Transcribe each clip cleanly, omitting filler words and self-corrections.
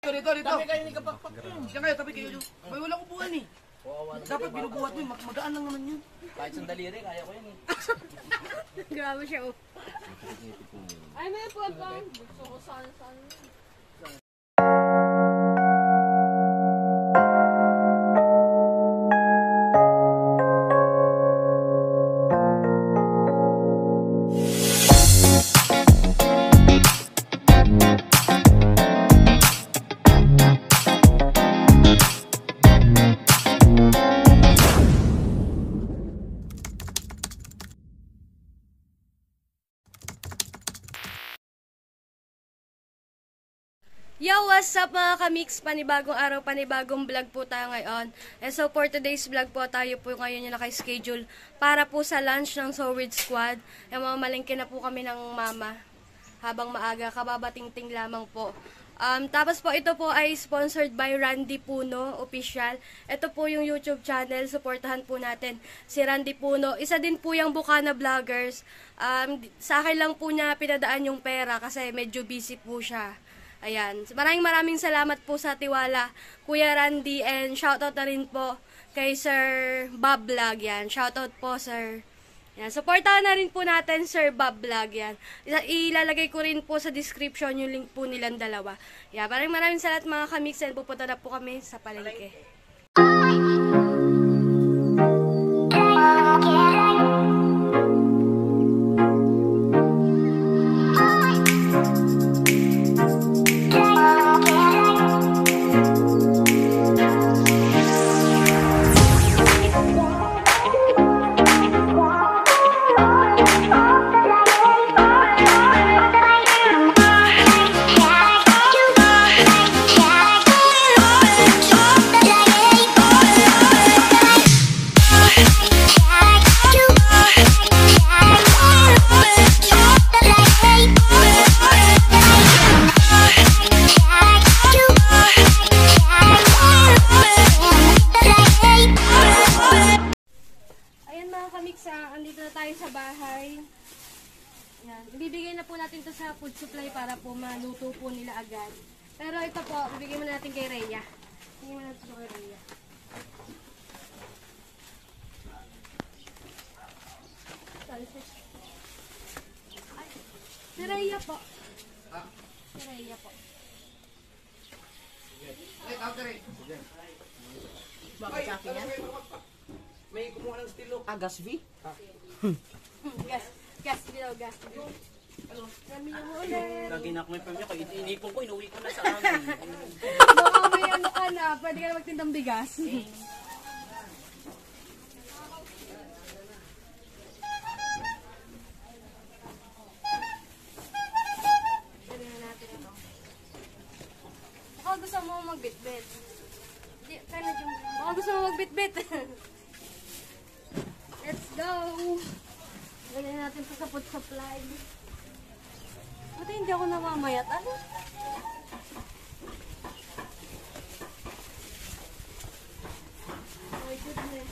Dito. Tabi kayo ni kapakpak yun. Diyan kayo, tabi kayo. May walang upuan eh. Dapat binubuhat mo, magaan lang naman yun. Kahit sandali rin, kaya ko yan eh. Grabe siya, oh. Ay, may po pa. Gusto ko sana. Yo, what's up mga kamix? Panibagong araw, panibagong vlog po tayo ngayon. And so for today's vlog po, tayo po ngayon yung naka-schedule para po sa lunch ng Sowid Squad. And mamamalingkin na po kami ng mama habang maaga, kababatingting lamang po. Tapos po ito po ay sponsored by Randy Puno Official. Ito po yung YouTube channel, supportahan po natin si Randy Puno. Isa din po yung Bukana Vloggers. Sa akin lang po niya pinadaan yung pera kasi medyo busy po siya. Ayan. Maraming salamat po sa tiwala, Kuya Randy, and shoutout na rin po kay Sir Bob Vlog. Yan. Shoutout po, Sir. Yan. Supportahan na rin po natin, Sir Bob Vlog. Yan. Ilalagay ko rin po sa description yung link po nilang dalawa. Yan. Maraming salamat mga kamix, and pupunta na po kami sa palengke. Andito na tayo sa bahay. Yan. Ibibigay na po natin to sa food supply para po maluto po nila agad. Pero ito po, ibigay muna natin kay Rhea. Ibigay muna natin kay Rhea. Ay, si Rhea po. Si Rhea po. Bakit sa akin yan? May kumuha ng stilo. Gas V? Gas. Kami yung ulit. Lagi na ako may pamilya ko. Inipon ko, inuwi ko na sa amin. Baka may ano ka na, pwede ka na magtindang bigas. Pwede na natin ito. Baka gusto mo magbitbit. Baka gusto mo magbitbit. Let's go! Lagyan natin ito sa food supply. Buti hindi ako namamayat. Ano? Oh my goodness.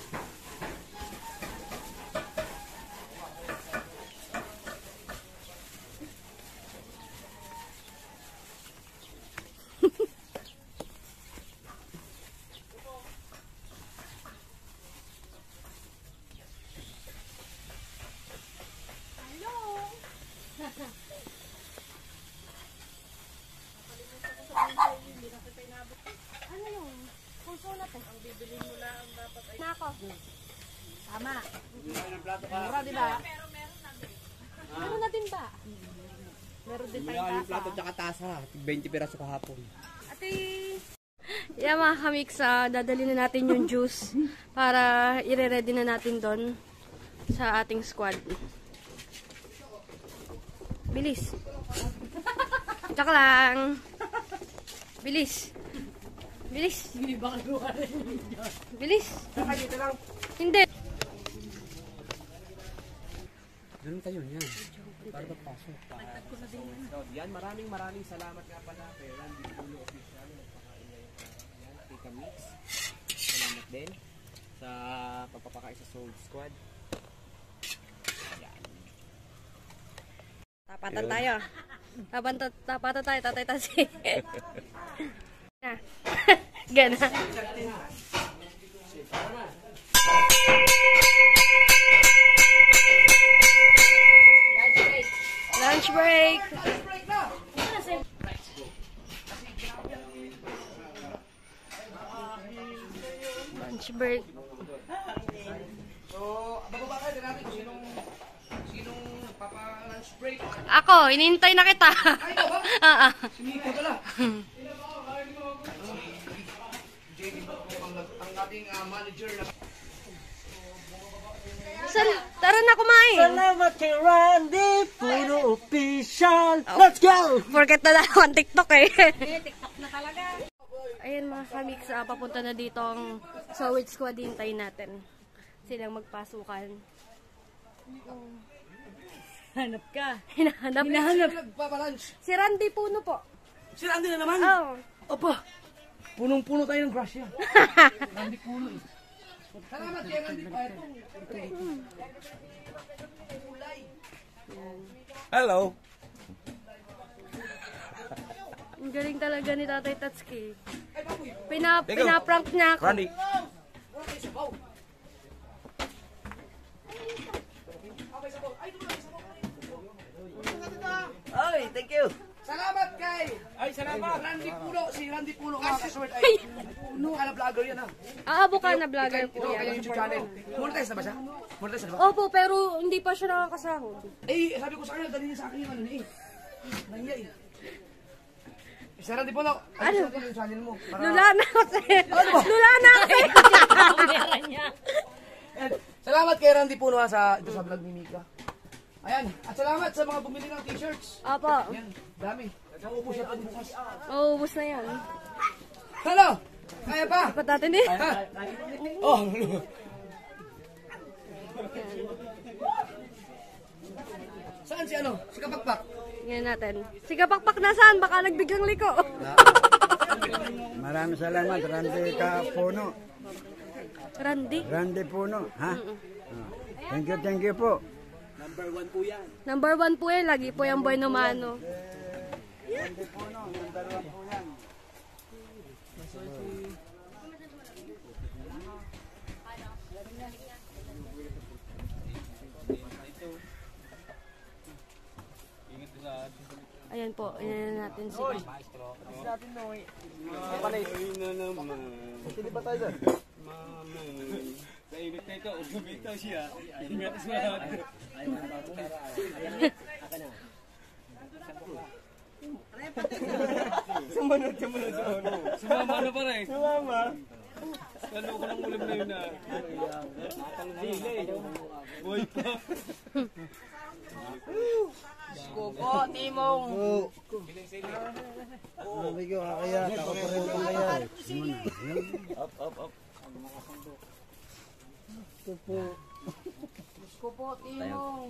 Ano yung puso natin? Ang bibili mo lang ang dapat ay... Nako. Tama. Mura, di ba? Meron na din ba? Meron din tayong tasa. Yung plato tsaka tasa. 20 piraso kahapon. Ate... Yeah mga kamix, dadali na natin yung juice para ire-ready na natin doon sa ating squad. Bilis. Tsaka lang. Bilis. Bilis. Dito lang. Hindi. Ganun tayo yan. Para magpasok. Yan, maraming salamat nga pala kay Randy Puno Official. Yan, Tika Mix. Salamat din sa pagpapakain sa Sowid Squad. Yan. Tapatan tayo. Tapatan tayo, Tatay Tasi. na. Gana. Lunch break. Lunch break. So, bababa kayo natin kung sinong papa-lunch break. Ako, inintay na kita. Ay, ito ba? Si Mika pala. Jenny po, ang ating manager na... Tara na kumain. Salamat kay Randy Puno Official. Let's go! Forget na lang ang TikTok eh. TikTok na talaga. Ayan mga kamix, papunta na dito ang Solid Squad. Hintayin natin silang magpasukan. Hanap ka. Hinahanap. Nagpapa-lunch. Si Randy Puno po. Si Randy na naman. Oh. Opa, punong-puno tayo ng grasya. Randy puno eh. Salamat kay Randy pa. Hello. Ang galing talaga ni Tatay Tatsuki. Pinaprank niya ako. Randy. Ay, thank you. Salamat kay... Ay, salamat. Randy Puno. Si Randy Puno mga kasword ay... Puno ka na vlogger yan ha. Abo ka na vlogger po Ito kanyang yan. YouTube channel. Monetize na ba siya? Monetize na ba? Opo, pero hindi pa siya nakakasahod. Eh, sabi ko sa kanya, dali niya sa akin yung ano na eh. Nahiya eh. Si Randy Puno, ano yung channel mo? Para... Lula na kasi. Ano ba? Lula na kasi. And, salamat kay Randy Puno ha, sa vlog ni Mika. Ayan, at salamat sa mga bumili ng t-shirts. Opo. Ayan, dami. Naubos na ito bukas. Maubos na yan. Hello! Kaya pa? Dapat natin eh. Ha? Oh! Saan si ano? Si Kapakpak? Ngayon natin. Si Kapakpak nasaan? Baka nagbiglang liko. Maraming salamat, Randy Puno. Randy? Randy Puno, ha? Thank you po. Number 1 po yan. Lagi po yung boy numano. Randy Puno, number 1 po yan. Ayan po. Ayan natin si Hindi ba tayo doon? Nainit na ito. Bumitaw siya. Ingat siya. Sumunod. Sumama na pala eh. Sumama. Lalo ko ng ulam na yun na. Boy pa. Kuko, Timong! Sabi ko, kaya, ako pa rin kaya. Up. Kuko, Timong!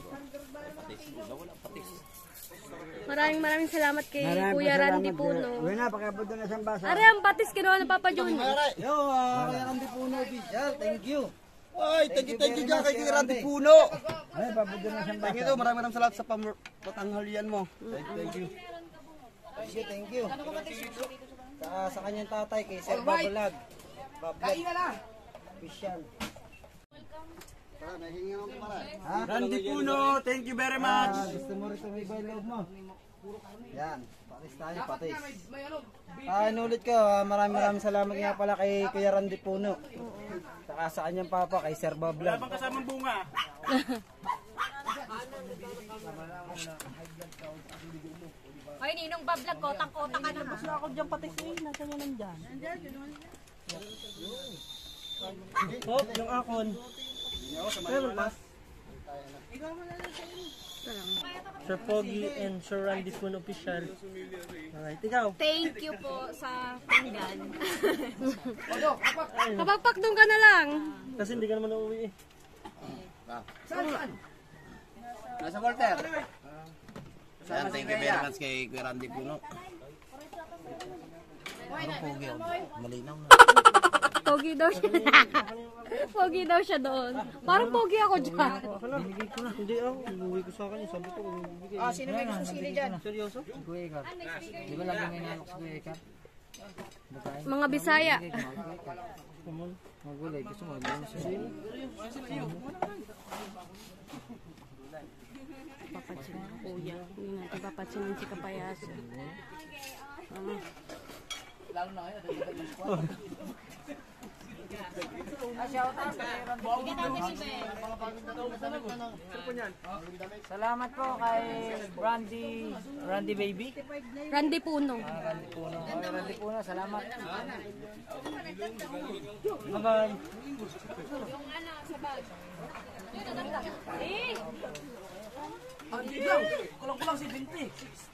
Maraming salamat kay Kuya Randy Puno. Uwi na, pakapod doon na sa basa. Are, ang patis kinuha ng Papa Junior. Yo, kaya Randy Puno official, thank you. Ay, thank you dyan kay Randy Puno. Ay, papod doon na sa basa. Thank you, maraming salamat sa patanghalian mo. Thank you. Thank you. Sa kanyang tatay, kay Sir Babalag. Kain na na! Official. Randy Puno, thank you very much. Gusto mo rito may loob mo? Yan, patis tayo, patis. May ano, Inulit ko, maraming salamat nga pala kay Kuya Randy Puno. Saka sa kanyang papa, kay Sir Babalag. Habang kasamang bunga. Hoy, ninong bablog ko, tangkota ka na. Basta ako dyan pati siya, nasa niya nandyan. Oh, yung akon. Sir Pogi and Sir Randy Puno official. Alright, ikaw. Thank you po sa pinggan. Kapagpak doon ka na lang. Kasi hindi ka naman uuwi eh. saan? Nasa Walter. Yan, thank you very much kay Kuya Randy Puno. Parang pogi ako. Malinaw na. Pogi daw siya. Pogi daw siya doon. Parang pogi ako dyan. Binigay ko na. Hindi ako. Inuwi ko sa akin. Sabi ko, bibigay. Sino may gusto sili dyan? Seryoso? Kuya Ikar. Di ba lagi may nanok si Kuya Ikar? Mga Bisaya. Magulay, gusto mo. Papatsin na kuya. Hindi natin papatsinin si Kapayaso. Lalo na kayo, dagdagan ng squad. Salamat po kay Randy Baby. Randy Puno. Randy Puno. Randy Puno, salamat. Bye-bye. Hindi lang, kulang-kulang si 20.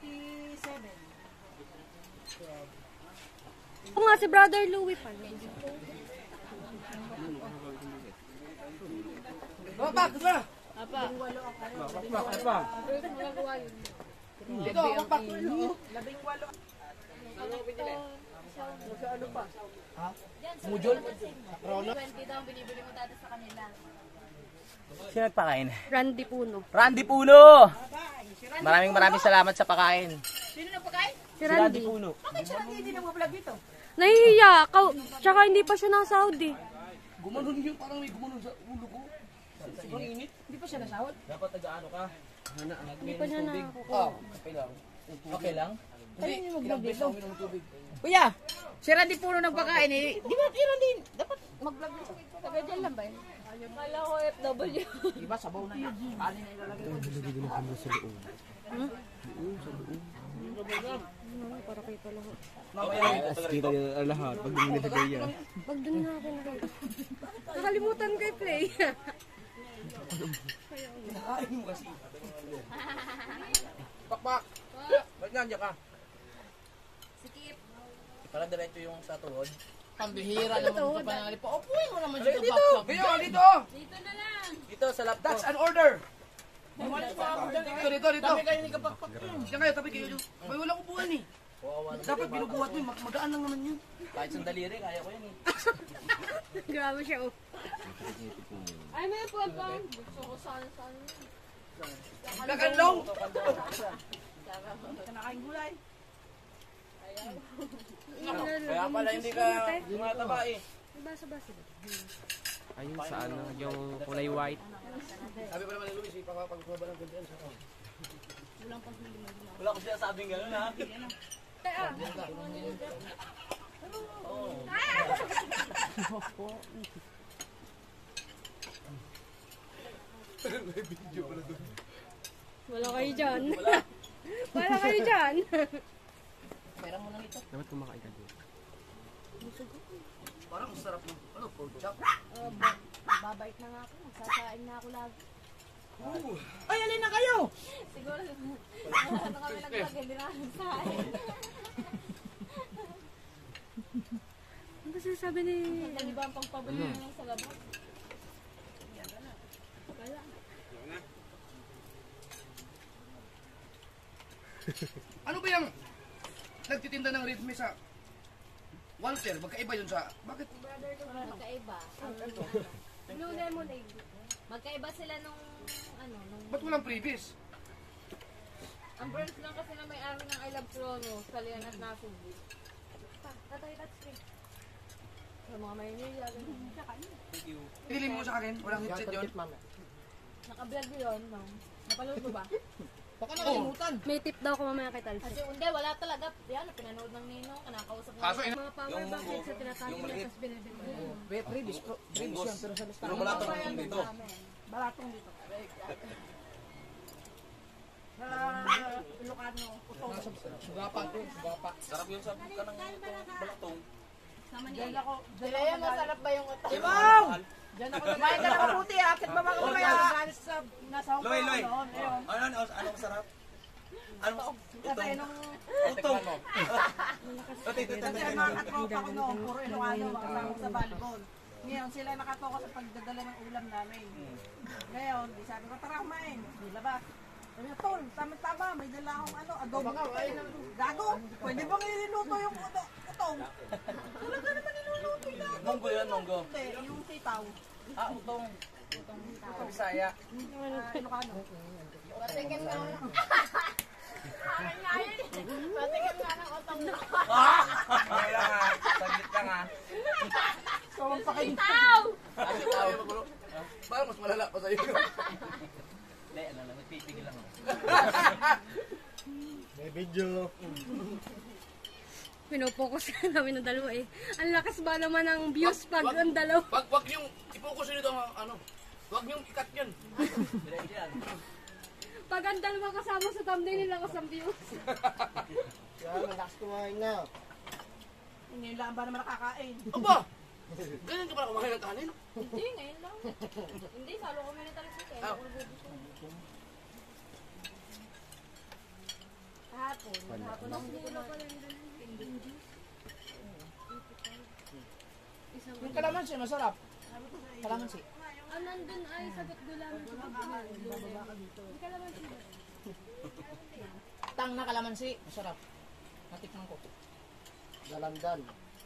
Oo nga, si Brother Louie pa. Bapak, ito na. Apa? Ito, bapak. Mujol? 20 daw ang binibili mo dati sa kanila. Sino nagpakain? Randy Puno. Randy Puno! Maraming salamat sa pakain. Sino na pagkain? Si Randy. Puno. Bakit siya hindi na vlog dito? Nahihiya. Tsaka hindi pa siya nasa Saudi. Gumanon yun, parang may gumanon sa ulo ko. Sobrang init. Hindi pa siya nasahod? Dapat nag-ano ka? Hindi pa niya nakakuha. Okay lang. Okay lang? Hindi, ilang beses ako minom ng tubig. Kuya, si Randy puro ng pagkain eh. Di ba si Randy dapat mag-vlog dito? Taga dyan lang ba yun? Kala ko FW. Diba, sabaw na yan. Kanin na ilalagay ko. Para kayo pala ho. Kita niya lahat. Pag dumunod sa kaya. Pag dun na ako nakita. Nakalimutan ko i-play. Kinakain mo kasi. Pakpak! Ba't nandiyan ka? Sikip. Para diretso yung sa tuhod. Pambihira naman ka pa nangalip. Upuin mo naman dito. Dito! Biyo, dito! Dito na lang. Dito sa laptop. That's an order! Dito. Tabi kayo ni kapakpak. Diyan kayo, tabi kayo. May walang upuan eh. Dapat binubuhat mo yun. Magaan lang naman yun. Kahit sandali rin, kaya ko yan eh. Grabe siya oh. Ay, may pagkain. Gusto ko sana. Kakanlong! Kanakain gulay. Kaya pala hindi ka tumataba eh. Basa-basa. Ayun sa ano, yung kulay white. Sabi pa naman ni Luis, pagpapagpaba ng kundian sa ako. Wala ko sinasabing gano'n ha. Wala kayo dyan. Wala kayo dyan. Dapat kumakain ka dito. Parang sarap ng pork chop. Babait na nga ako. Magsasain na ako lagi. Ay, alin na kayo! Siguro, ano kami nag-vlog, hindi na kami sain. Ano ba sinasabi ni... Hindi ba ang pagpabili mo sa labas? Ano ba yung nagtitinda ng ritme sa Walter? Magkaiba yun sa... Bakit? Magkaiba. Blue lemonade. Magkaiba sila nung, Ba't walang previous? ang branch lang kasi na may-ari ng I Love Chrono, Salian at Nasubi. Tatay, that's free. Sa mga Maynila, ganun. Pinili mo sa akin? Walang headset yun? Naka-vlog yun, no? Napaluto ba? Baka nakalimutan. May tip daw ko mamaya kay Talsi. Kasi hindi, wala talaga. Yan, pinanood ng Ninong, kanakausap mo. Kaso, Mga power bank din sa tinatago niya, tapos binibili mo. previous yun, pero sa listahan. Pero wala tayong dito. Baratong dito. Sa Ilocano, utong. Sugapa to, sugapa. Sarap yun sa ka ng balatong. Diyan ako. Diyan masarap ba yung utong? Ibaw! Diyan ako kumain ka na mabuti, akit ba mga kumaya? Sa nasa Hong Loy, Kong Loy. noon. Ayun. Ano masarap? Ano? Kasi nung Utong. kasi ang mga katropa ko noon, puro Ilocano, makasama sa volleyball. Ngayon, sila nakatoka sa pagdadala ng ulam namin. Ngayon, di sabi ko, tara kumain. Di labas. Sabi ko, tol, tama-tama, may dala akong adobo. Gago, pwede bang iluluto yung utong? Talaga naman iluluto yung gago. Monggo yan, monggo. Hindi, yung sitaw. Utong. Ito, Bisaya. Ilocano. Patikin nga ng Patikin nga ng utong. Kaya nga. ha. Kawang pa kayo. Parang mas malala pa sa'yo. Hindi, ano lang, nagpipigil lang ako. May video. Pinopokus ka namin ng dalawa eh. Ang lakas ba naman ng views pag ang dalawa? Wag yung i-focus nyo dito ano. Wag yung ikat yun. Diretso yan. Pag ang dalawa kasama sa thumbnail nila kas ang views. Yan, malakas kumain na. Ngayon lang ba naman nakakain? Aba! Ganyan ka pala kumakain ng kanin? Hindi, ngayon lang. Hindi, salo kami na talaga sa Ah. Hapon. Hapon ang mura pala yung Yung kalamansi, masarap. Kalamansi. Ah, nandun ay sagot gulaman sa pagkakas. Hindi kalamansi ba? Tang na kalamansi, masarap. Natikman ko. Dalandan.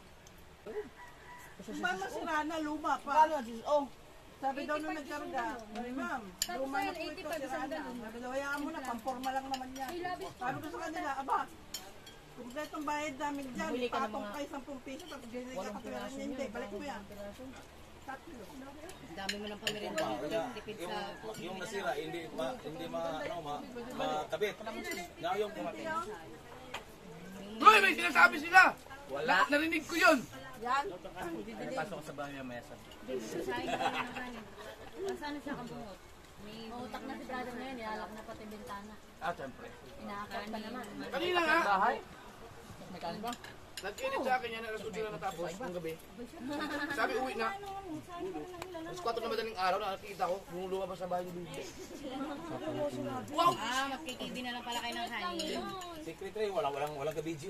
Mama sira na, luma pa. Paano? Oh, Sabi daw nung nagkarga, ay ma'am, Tapos luma na ayun, po ito, 85 sira isang na. daan. Sabi daw, hayaan mo na, pamporma lang naman yan. May labis pa. Sabi ko sa kanila, aba, kumpletong bayad namin dyan, patong kay 10 piso, tapos ganyan ka kapirahan niya, hindi, balik mo yan. Tatlo. Dami mo ng pamirinda. Tipid sa Yung nasira, hindi makabit. Na yung kumatin. Hoy, may sinasabi sila! Wala. Narinig ko yun! Yan. Pasok sa bahay yung mesa. sayang ka na ng kanin. Nasaan siya kabungot? May utak na si brother na yun, nilalak na pati bintana. Siyempre. Inaakit pa naman. Kanina nga, Bahay? may kanin ba? Nag-init sa akin yan, alas 8 na natapos ng gabi. Sabi uwi na. Alas 4 na madaling araw, nakakita ko, nung lumabas sa bahay ni Bibi. Wow! Ah, magkikidi na lang pala kayo ng kanin. Secretary, walang ka-video.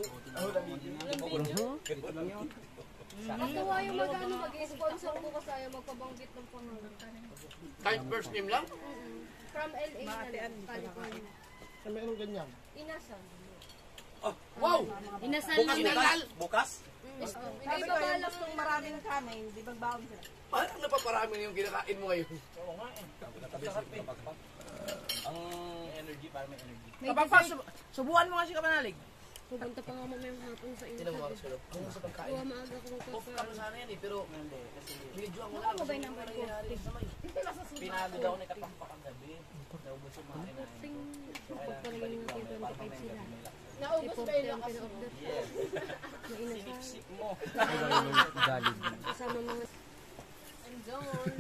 Natuwa yung mag-ano, mag-sponsor ko kasi ayaw magpabanggit ng pangalan. Kahit first name lang? From LA na lang, California. Meron ganyan. Inasal. Wow! Inasal Bukas lang na na. inal! Bukas? Sabi ko, yung gustong maraming kanin, di ba baon sila? Parang napaparami na yung kinakain mo ngayon. Ang energy, para may energy. Subukan mo nga si Kapanalig. Pupunta pa nga mamayang hapon sa inyo. Tinan mo ako sila. Kung sa pagkain. Kuha maaga ko Off magpapa. ka na sana yan eh, pero video ako Ano ba ba yung number ko? Pinado daw ni Kapakpak ang gabi. Naubos yung mga kinain. Ting, pagpalagay natin 25 sila. Naubos ba yung lakas mo? Yes. Na inasal. Siniksik mo. Kasama mga... Andon.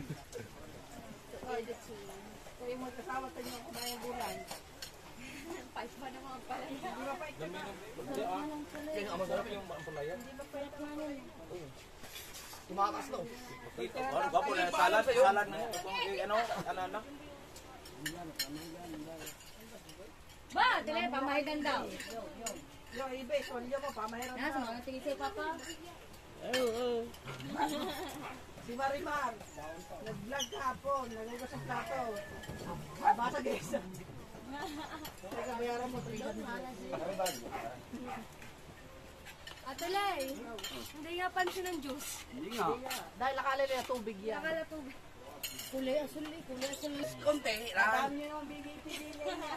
Kaya yung magkasama sa inyo kumain gulay. Pais pa naman pala. Yan ang masarap yung palayan. Tumakas daw. Dito. Ano ba po na salad? Salad na. Ano? Ba, tila, pamahigan daw. Yung iba, solyo mo, pamahiran Nasa na. mga tingin sa'yo, Papa. Si Marimar, nag-vlog kahapon, nagugas ang plato. Basa guys. Teka, bayaran mo, 300. Ate Lay, hindi nga pansin ng juice. Dahil nakala nila tubig yan. Nakala tubig. Kulay asul eh, kulay asul. Konti, lang. Alam niyo yung bibili niya.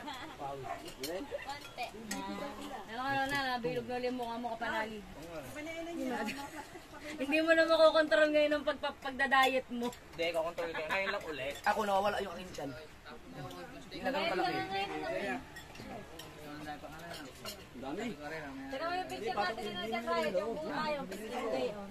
Ano na, nabilog na ulit mukha mo kapanalig. Panayin niya. Hindi mo na makokontrol ngayon ang pagdadayet mo. Hindi, kukontrol kayo. Ngayon lang ulit. Ako nawawala yung aking tiyan. Hindi na ganun kalaki. Teka mo yung picture natin na nasa kahit yung buha yung picture ngayon.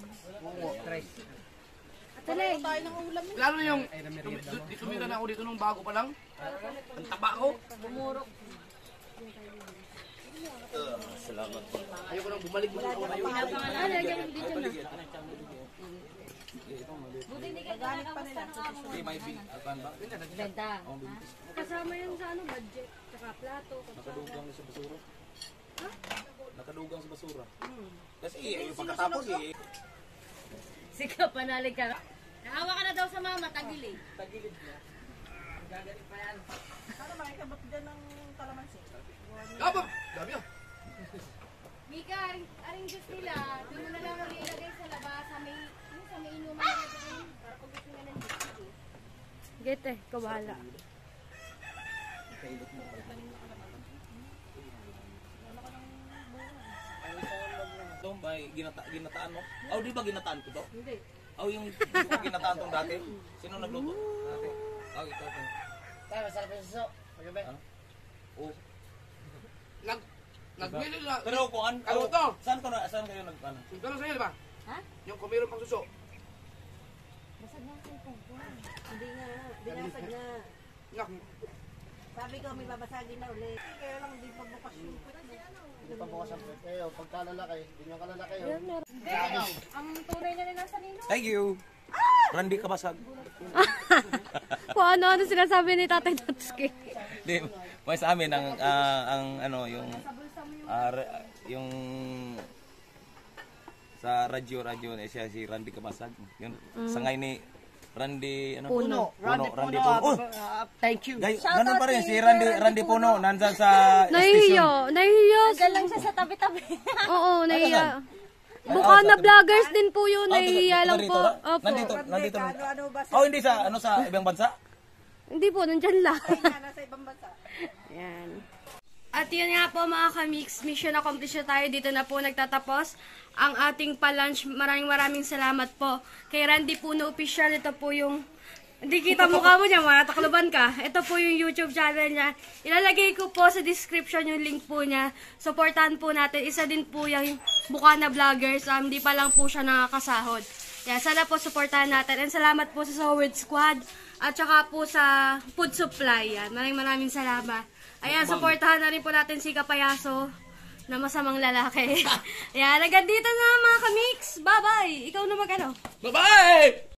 Ate Lay, Lalo na yung tumira na ako dito nung bago pa lang. Ang taba ko. Bumurok. Salamat. Ayoko nang bumalik mo ako ngayon. ano, lagyan ng video na. Buti hindi ka kinakamusta ng amo mo. Hindi, may big. Apan ba? Benta. Kasama yan sa ano, budget. Tsaka plato. Nakadugang sa basura. Nakadugang sa basura. Kasi yung pagkatapos eh. Sige, panalig ka. Naawa ka na daw sa mama, tagil eh. Ano ba, ikabot dyan ng kalamansi? Aba! Dami ah. Mika, aring juice nila, doon mo na lang ulit ilagay sa labas, sa may inuman na doon, para pag gusto nga ng juice. Gete, kabahala. yung may ginataan mo? Oh, di ba ginataan ko to? Hindi. Oh, yung ginataan tong dati? Sino nagluto? Dati. Oh, ikaw. Tayo, masarap yung suso. Magabi. Oh. Nagbili na. Pero kuan, Ano to? saan kayo nagpano? Yung tanong sa'yo, di ba? Ha? Yung kung mayroon pang suso. Basag na ang cellphone ko. Hindi nga, binasag na. Nak, Sabi ko, may babasagin na ulit. Kaya lang, hindi pa bukas yung hindi pa bukas ang pwede. Kayo, pagka lalaki, hindi nyo kalalaki. Ang tunay na nasa nino. Thank you. Randy Kabasag. Kung ano-ano sinasabi ni Tatay Natsuki. Di, may sa amin ang ano yung yung sa radyo siya si Randy Kabasag. Yun sangay ni Randy Puno. Randy Puno. Oh, thank you. guys, ganun pa rin si Randy Puno nandiyan sa Nahihiya. station. Nahihiya. Diyan lang siya sa tabi-tabi. Oo, nahihiya. Buka na vloggers din po yun. Nahihiya lang po. Opo. Nandito. Ano ba sa Oh, hindi sa ibang bansa. Hindi po, nandyan lang. nasa ibang bansa? Yan. At yun nga po mga ka-mix, mission accomplished na tayo. Dito na po nagtatapos ang ating pa-lunch. Maraming salamat po kay Randy Puno Official. Ito po yung, hindi kita mukha mo niya, matakloban ka. Ito po yung YouTube channel niya. Ilalagay ko po sa description yung link po niya. Supportahan po natin. Isa din po yung Bukana Vloggers. Hindi pa lang po siya nakakasahod. Yan, sana po supportahan natin. And salamat po sa Soward Squad. At saka po sa Food Supply. Yan. Maraming salamat. Ayan, supportahan na rin po natin si Kapayaso na masamang lalaki. Ayan, hanggang dito na mga ka-mix. Bye-bye! Ikaw na mag-ano? bye-bye!